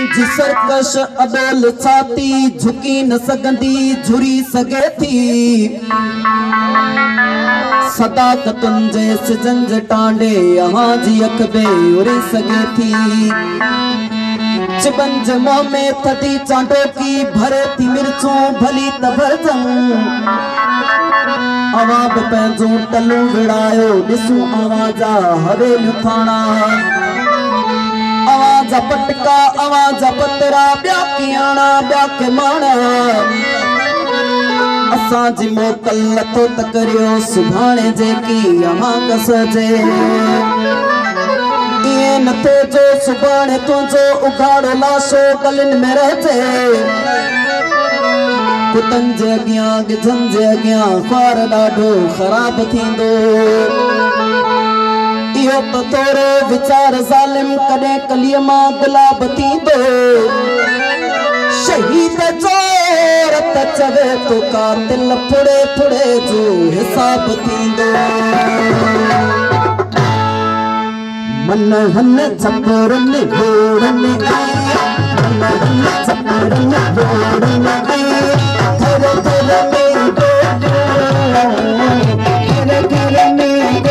सरकश अडोल छाती झुकी न सगंदी झुरी सगे थी सदाकतुन जैसे जंज टांडे यहाँ जी अखबे उड़ी सगे थी चिबंज मुँह में थदी चांटो की भरे थी मिर्चों भली तभर जंग आवाब पैंजो टलू विड़ायो दिसू आवाजा हवेल थाना आवाजा पटका आवाजा पतरा ब्या की आना ब्या के माना असा जी मोकल लथो तकरियो सुभाणे जे की यहाँ कसजे ये नथे जो सुभाणे तुझो उगाड़ो लाशो गलिन में रहते कुतन जे अगियां गिझन जे अगियां ख्वार ॾाढो ख़राब थींदो इहो तो तोरो विचार ज़ालिम कॾहिं कलीअ मां गुलाब थींदो शहीद जो रत चवे तो कातिल फुड़े फुड़े जो हिसाब थींदो मन हन चपरन घोड़न मन हन चपरन घोड़न थर थर में थर थर में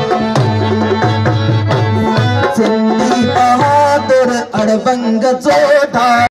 बंग जो